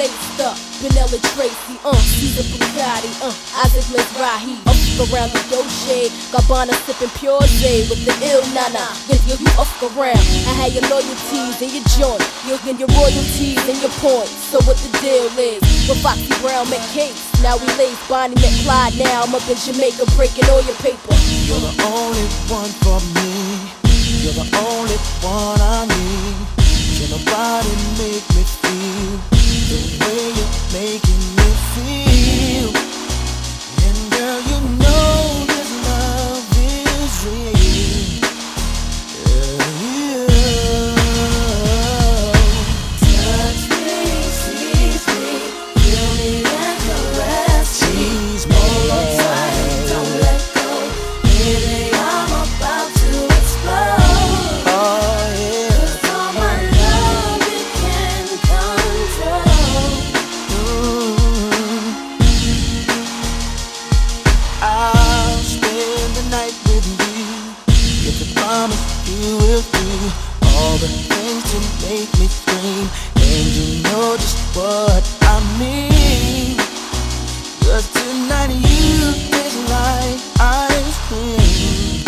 laced up, Vanilla Tracy, Caesar Bugatti, Isaac Mizrahi. Up around the Doche, Gabbana sipping Pure J with the ill nana. You up around, I had your loyalties and your joint, you'll get your royalties and your points. So what the deal is, with Foxy Brown met Case, now we lace Bonnie met Clyde. Now I'm up in Jamaica breaking all your paper. You're the only one for me, you're the only one I need. Can nobody make me feel the way you're making me feel? And girl, you know this love is real. Yeah. Touch me, squeeze me, feel me and caress me. Tease me, hold on tight and don't let go. Baby, I'm about to explode. oh yeah. All my love it can control. I'll spend the night with you if you promise you will do all the things to make me scream. And you know just what I mean, 'cause tonight you taste like ice cream.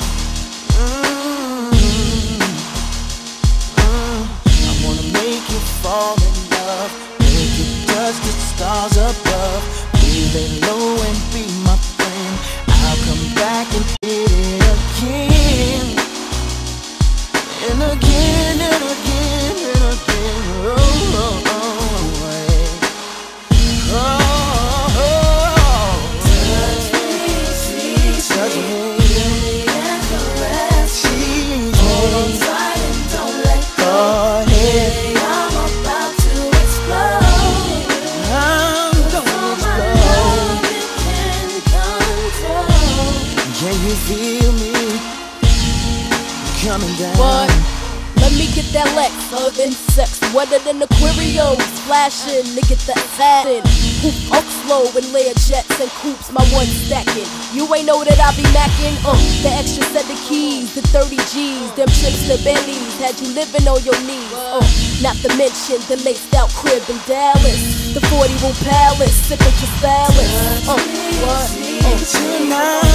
I wanna make you fall in love, make you touch the stars above. We lay low and be my friend, I'll come back and hit it again. And again and again and again. Oh, oh, oh, yeah. Oh, oh. Touch me, squeeze Touch me, me, feel me and caress me. tease Hold on me, tight and don't let go. go ahead. Baby, I'm about to explode. I'm gonna All my explode. love it can control. Can you feel me coming down? What? Let me get that Lex, than sex, wetter than aquarium, splashing to get that satin. Hoop up slow and layer jets and coops, my one stacking. You ain't know that I be macking, the extra set of keys, the 30 G's, them trips to Bentleys, had you living on your knees. Not to mention the laced out crib in Dallas, the 40 room palace, sipping Cristalis. What? Tonight